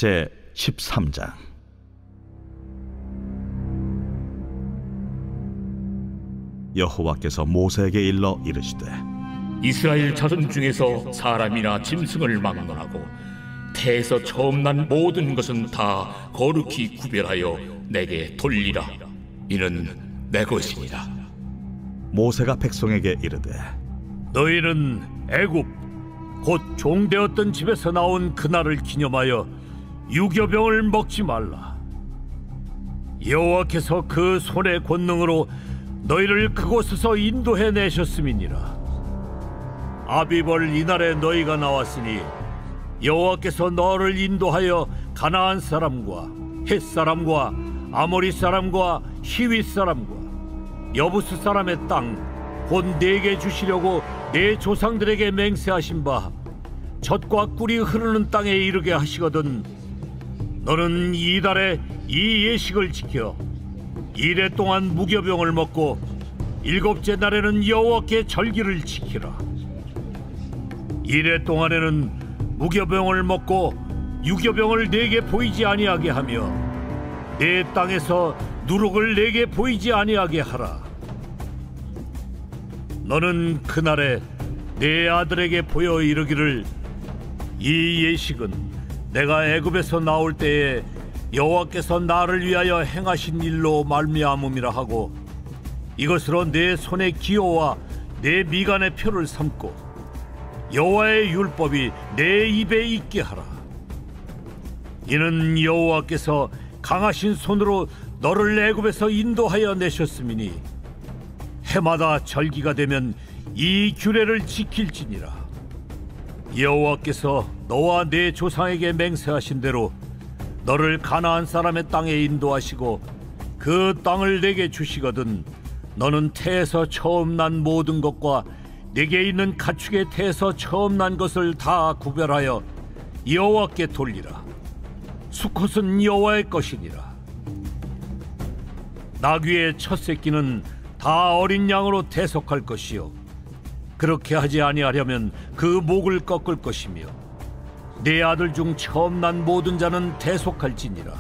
제 13장. 여호와께서 모세에게 일러 이르시되, 이스라엘 자손 중에서 사람이나 짐승을 막론하고 태에서 처음 난 모든 것은 다 거룩히 구별하여 내게 돌리라. 이는 내 것이니라. 모세가 백성에게 이르되, 너희는 애굽 곧 종되었던 집에서 나온 그날을 기념하여 유교병을 먹지 말라. 여호와께서 그 손의 권능으로 너희를 그곳에서 인도해 내셨음이니라. 아비벌 이날에 너희가 나왔으니 여호와께서 너를 인도하여 가나안 사람과 헷 사람과 아모리 사람과 히윗 사람과 여부스 사람의 땅 곧 내게 주시려고 내 조상들에게 맹세하신 바 젖과 꿀이 흐르는 땅에 이르게 하시거든. 너는 이달에 이 예식을 지켜 이래 동안 무교병을 먹고 일곱째 날에는 여호와께 절기를 지키라. 이래 동안에는 무교병을 먹고 유교병을 내게 보이지 아니하게 하며 내 땅에서 누룩을 내게 보이지 아니하게 하라. 너는 그날에 내 아들에게 보여 이르기를, 이 예식은 내가 애굽에서 나올 때에 여호와께서 나를 위하여 행하신 일로 말미암음이라 하고, 이것으로 내 손의 기호와 내 미간의 표를 삼고 여호와의 율법이 내 입에 있게 하라. 이는 여호와께서 강하신 손으로 너를 애굽에서 인도하여 내셨음이니 해마다 절기가 되면 이 규례를 지킬지니라. 여호와께서 너와 내 조상에게 맹세하신 대로 너를 가나안 사람의 땅에 인도하시고 그 땅을 내게 주시거든. 너는 태에서 처음 난 모든 것과 내게 있는 가축의 태에서 처음 난 것을 다 구별하여 여호와께 돌리라. 수컷은 여호와의 것이니라. 나귀의 첫 새끼는 다 어린 양으로 대속할 것이요, 그렇게 하지 아니하려면 그 목을 꺾을 것이며 내 아들 중 처음 난 모든 자는 대속할지니라.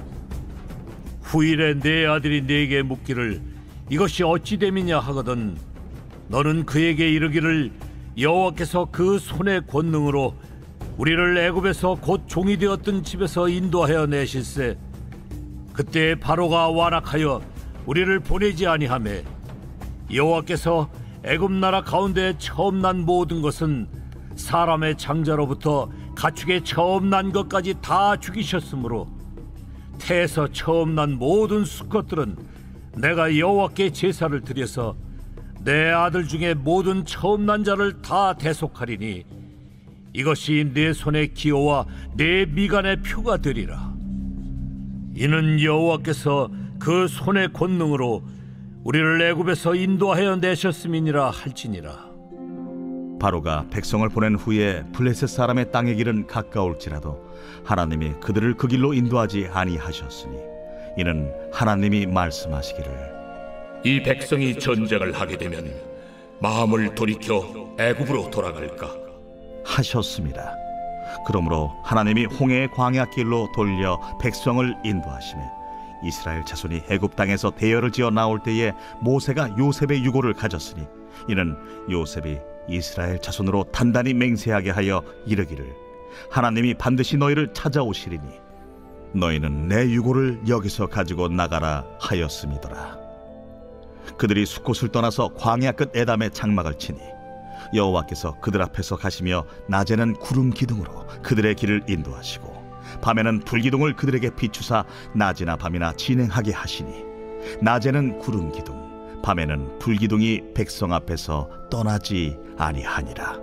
후일에 내 아들이 네게 묻기를 이것이 어찌 됨이냐 하거든 너는 그에게 이르기를, 여호와께서 그 손의 권능으로 우리를 애굽에서 곧 종이 되었던 집에서 인도하여 내실세 그때 바로가 완악하여 우리를 보내지 아니하매 여호와께서 애굽 나라 가운데 처음 난 모든 것은 사람의 장자로부터 가축의 처음 난 것까지 다 죽이셨으므로 태에서 처음 난 모든 수컷들은 내가 여호와께 제사를 드려서 내 아들 중에 모든 처음 난 자를 다 대속하리니 이것이 내 손의 기호와 내 미간의 표가 되리라. 이는 여호와께서 그 손의 권능으로 우리를 애굽에서 인도하여 내셨음이니라 할지니라. 바로가 백성을 보낸 후에 블레셋 사람의 땅의 길은 가까울지라도 하나님이 그들을 그 길로 인도하지 아니하셨으니 이는 하나님이 말씀하시기를, 이 백성이 전쟁을 하게 되면 마음을 돌이켜 애굽으로 돌아갈까 하셨습니다. 그러므로 하나님이 홍해의 광야 길로 돌려 백성을 인도하시매 이스라엘 자손이 애굽 땅에서 대열을 지어 나올 때에 모세가 요셉의 유고를 가졌으니 이는 요셉이 이스라엘 자손으로 단단히 맹세하게 하여 이르기를, 하나님이 반드시 너희를 찾아오시리니 너희는 내 유고를 여기서 가지고 나가라 하였음이더라. 그들이 숫곳을 떠나서 광야 끝 에담에 장막을 치니 여호와께서 그들 앞에서 가시며 낮에는 구름 기둥으로 그들의 길을 인도하시고 밤에는 불기둥을 그들에게 비추사 낮이나 밤이나 진행하게 하시니 낮에는 구름 기둥 밤에는 불기둥이 백성 앞에서 떠나지 아니하니라.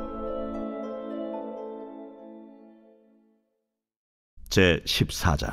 제 14장.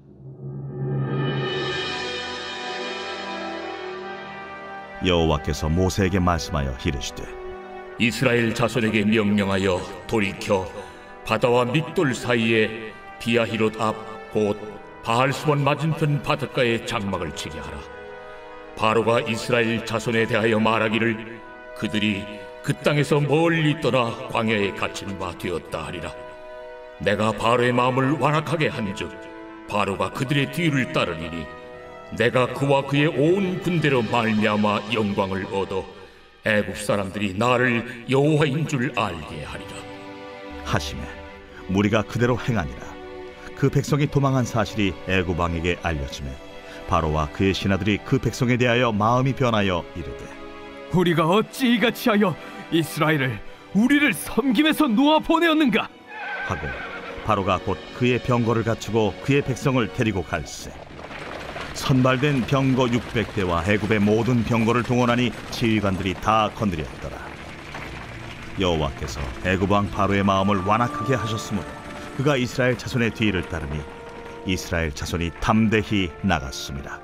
여호와께서 모세에게 말씀하여 이르시되, 이스라엘 자손에게 명령하여 돌이켜 바다와 믹돌 사이에 비아히롯 앞 곧 바알스본 맞은편 바닷가에 장막을 치게 하라. 바로가 이스라엘 자손에 대하여 말하기를 그들이 그 땅에서 멀리 떠나 광야에 갇힌 바 되었다 하리라. 내가 바로의 마음을 완악하게 한즉 바로가 그들의 뒤를 따르리니 내가 그와 그의 온 군대로 말미암아 영광을 얻어 애굽 사람들이 나를 여호와인 줄 알게 하리라. 하시매 무리가 그대로 행하니라. 그 백성이 도망한 사실이 애굽 왕에게 알려지매 바로와 그의 신하들이 그 백성에 대하여 마음이 변하여 이르되 우리가 어찌 이같이 하여 이스라엘을 우리를 섬김에서 놓아 보내었는가 하고 바로가 곧 그의 병거를 갖추고 그의 백성을 데리고 갈새 선발된 병거 600대와 애굽의 모든 병거를 동원하니 지휘관들이 다 건드렸더라. 여호와께서 애굽 왕 바로의 마음을 완악하게 하셨으므로 그가 이스라엘 자손의 뒤를 따르니 이스라엘 자손이 담대히 나갔습니다.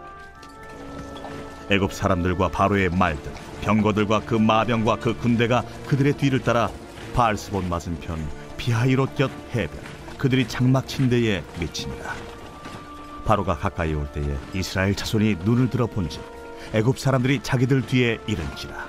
애굽 사람들과 바로의 말들, 병거들과 그 마병과 그 군대가 그들의 뒤를 따라 바알스본 맞은편 비하이롯 곁 해변 그들이 장막 친 데에 미치니라. 바로가 가까이 올 때에 이스라엘 자손이 눈을 들어 본즉 애굽 사람들이 자기들 뒤에 이른지라.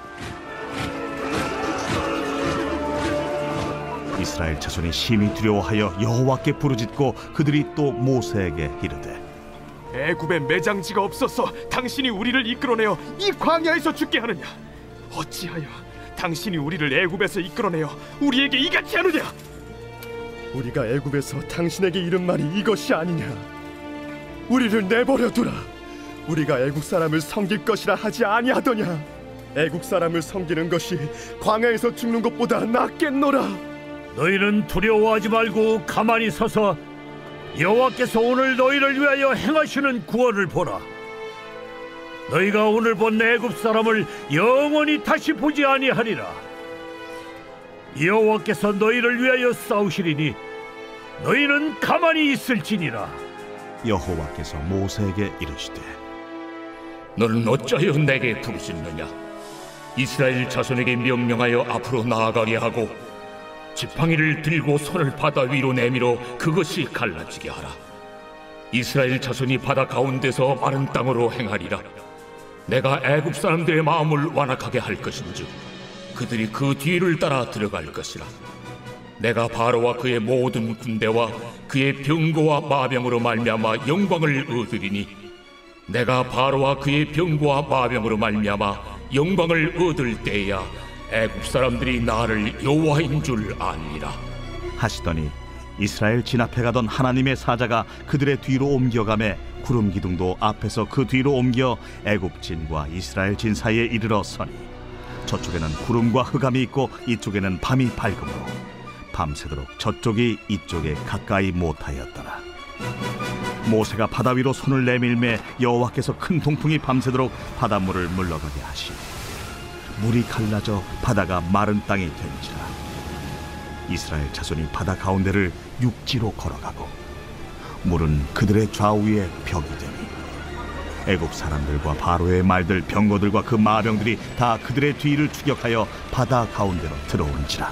이스라엘 자손이 심히 두려워하여 여호와께 부르짖고 그들이 또 모세에게 이르되 애굽에 매장지가 없어서 당신이 우리를 이끌어내어 이 광야에서 죽게 하느냐 어찌하여 당신이 우리를 애굽에서 이끌어내어 우리에게 이같이 하느냐 우리가 애굽에서 당신에게 이른 말이 이것이 아니냐 우리를 내버려 두라 우리가 애국 사람을 섬길 것이라 하지 아니하더냐 애국 사람을 섬기는 것이 광야에서 죽는 것보다 낫겠노라. 너희는 두려워하지 말고 가만히 서서 여호와께서 오늘 너희를 위하여 행하시는 구원을 보라. 너희가 오늘 본 애굽 사람을 영원히 다시 보지 아니하리라. 여호와께서 너희를 위하여 싸우시리니 너희는 가만히 있을지니라. 여호와께서 모세에게 이르시되 너는 어찌하여 내게 부르짖느냐? 이스라엘 자손에게 명령하여 앞으로 나아가게 하고 지팡이를 들고 손을 바다 위로 내밀어 그것이 갈라지게 하라. 이스라엘 자손이 바다 가운데서 마른 땅으로 행하리라. 내가 애굽 사람들의 마음을 완악하게 할 것인즉 그들이 그 뒤를 따라 들어갈 것이라. 내가 바로와 그의 모든 군대와 그의 병거와 마병으로 말미암아 영광을 얻으리니 내가 바로와 그의 병거와 마병으로 말미암아 영광을 얻을 때야 애굽 사람들이 나를 여호와인 줄 아니라 하시더니 이스라엘 진 앞에 가던 하나님의 사자가 그들의 뒤로 옮겨가매 구름 기둥도 앞에서 그 뒤로 옮겨 애굽 진과 이스라엘 진 사이에 이르러 서니 저쪽에는 구름과 흑암이 있고 이쪽에는 밤이 밝음으로 밤새도록 저쪽이 이쪽에 가까이 못하였더라. 모세가 바다 위로 손을 내밀매 여호와께서 큰 동풍이 밤새도록 바닷물을 물러가게 하시니 물이 갈라져 바다가 마른 땅이 된지라. 이스라엘 자손이 바다 가운데를 육지로 걸어가고 물은 그들의 좌우에 벽이 되니 애굽 사람들과 바로의 말들 병거들과 그 마병들이 다 그들의 뒤를 추격하여 바다 가운데로 들어온지라.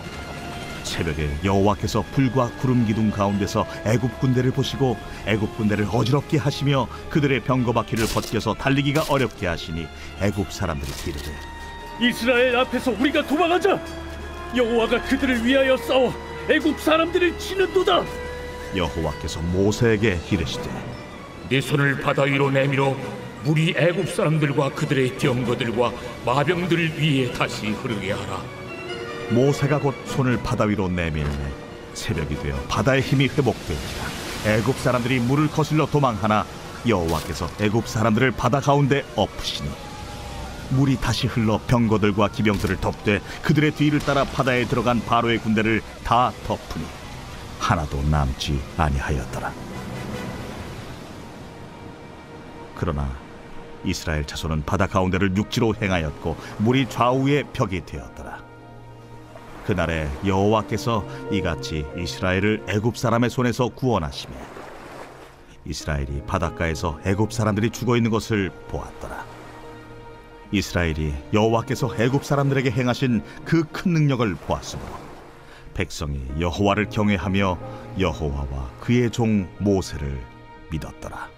새벽에 여호와께서 불과 구름 기둥 가운데서 애굽 군대를 보시고 애굽 군대를 어지럽게 하시며 그들의 병거 바퀴를 벗겨서 달리기가 어렵게 하시니 애굽 사람들이 이르되 이스라엘 앞에서 우리가 도망하자 여호와가 그들을 위하여 싸워 애굽 사람들을 치는도다. 여호와께서 모세에게 이르시되 네 손을 바다 위로 내밀어 물이 애굽 사람들과 그들의 병거들과 마병들 위에 다시 흐르게 하라. 모세가 곧 손을 바다 위로 내밀매 새벽이 되어 바다의 힘이 회복되니라. 애굽 사람들이 물을 거슬러 도망하나 여호와께서 애굽 사람들을 바다 가운데 엎으시니 물이 다시 흘러 병거들과 기병들을 덮되 그들의 뒤를 따라 바다에 들어간 바로의 군대를 다 덮으니 하나도 남지 아니하였더라. 그러나 이스라엘 자손은 바다 가운데를 육지로 행하였고 물이 좌우에 벽이 되었더라. 그날에 여호와께서 이같이 이스라엘을 애굽 사람의 손에서 구원하시매 이스라엘이 바닷가에서 애굽 사람들이 죽어 있는 것을 보았더라. 이스라엘이 여호와께서 애굽 사람들에게 행하신 그 큰 능력을 보았으므로 백성이 여호와를 경외하며 여호와와 그의 종 모세를 믿었더라.